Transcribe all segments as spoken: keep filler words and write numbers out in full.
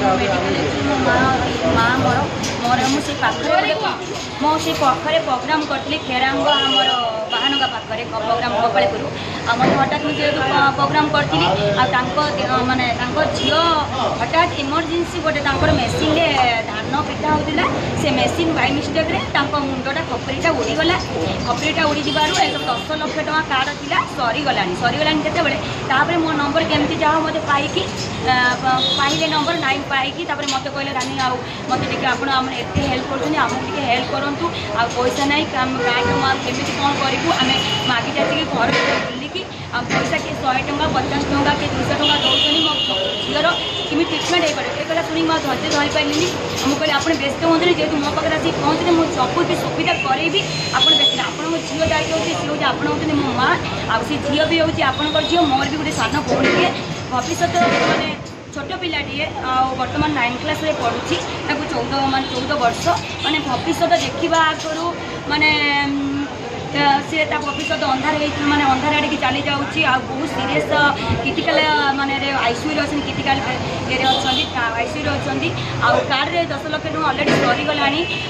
medical मो माँ मोर मोर मुझे पाखे मो से पाखे प्रोग्राम करी खेरांग आमर बाहानगा पाखे प्रोग्राम गोपालपुर आ मत हठात मुझे प्रोग्राम करी मानने झी हठात इमरजेंसी गोटे मेसीन धान पिटा होता से मेसीन बाय मिस्टेक मुंडा खपरीटा उड़ीगला खपरीटा उड़ी जबार एक दस लक्ष टका कार्ड थी सरीगला सरीगला जिते मो नंबर केमती जहाँ मत पाई पाइले नंबर नाइन पाई मत कहले रानी आउ मत आप हेल्प कर हेल्प करूँ आ पैसा ना केमी कौन करूँ आम मागि जाती घर बुलिकी आ पैसा किए शहे टका पचास टका किए दुईश टका दौरान मो झीर केमी ट्रिटमेंट हो पारे ये शुणी मैं धैर्य धरी पारे मुझे कहली आप व्यस्त हूँ जेहतु मो पाखे आसिक पहुँचते मुझे सब भी सुविधा करेबी आप देखिए आपको झील दायित्व होती सी हूँ आप हूँ मो माँ आउ सी झील भी हूँ आप झील मोर भी गोटे सान भौणी भविष्य मानने छोट पिलाटे बर्तमान नाइन क्लास रे पढ़ुची चौदह मान चौदह वर्ष माने भविष्य देखा आगु माने सी भविष्य अंधार माने अंधार आड़े चली जाऊँगी आ बहुत सीरीयस क्रिटिकल माने आईसीयू अच्छे क्रिटिकल ये अच्छा आईसीयू अच्छा आ कार्ड रे दस लक्ष टका अलरेडी सरीगला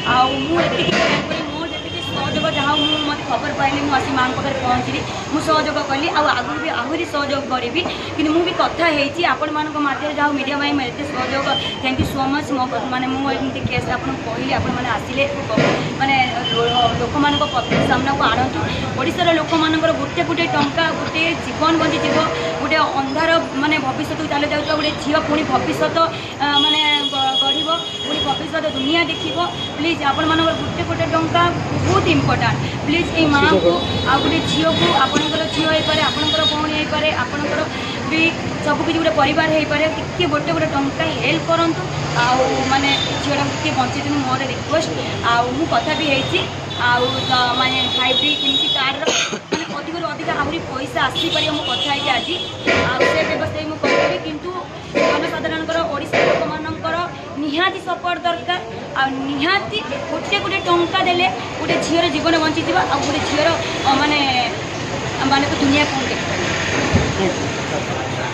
मुझे सहयोग जहाँ मुझे खबर पाइली मुझे माँ पाखे पहुँचली मुझे सहयोग कली आगु भी आहरी सहयोग करी कि मुझे कथा आपण माध्यम जहाँ मीडिया भाई मैं ये सहयोग थैंक यू सो मच मो मैंने मुझे केस आपको कहली आपण मैंने आसिले माने लोक मान पत्र सामना को आणतु ओडिशार लोक मान गोटे गोटे टंका गोटे जीवन बंची गोटे अंधार माने भविष्य चली जाऊँ गोटे झील पुणी भविष्य माने गढ़ पुणी भविष्य दुनिया देख प्लीज आपण मान गोटे गोटे टंका बहुत इम्पोर्टाट प्लीज ये माँ को आ गए झील को आपंकर झील हो पाए आपंकर भौणी हो पाए आपंकर भी सबकि गोटे परिवार हो पाए टी गोटे गोटे टंका हेल्प करूँ आउ माने झील टी बचे मोर रिक्वेस्ट आउ कथा भी माने फाइव डी केमी कार्ड मैंने अधिक अधिक आहरी पैसा आसीपर मुझे कथा आज से व्यवस्था मुझे करी कि जनसाधारण ओडिशा लोक मानकर निहाती सपोर्ट दरकार आ निहाती गोटे गोटे टंका देले गोटे झीर जीवन बंची आ गोटे झीर माने माने तो दुनिया कौन देख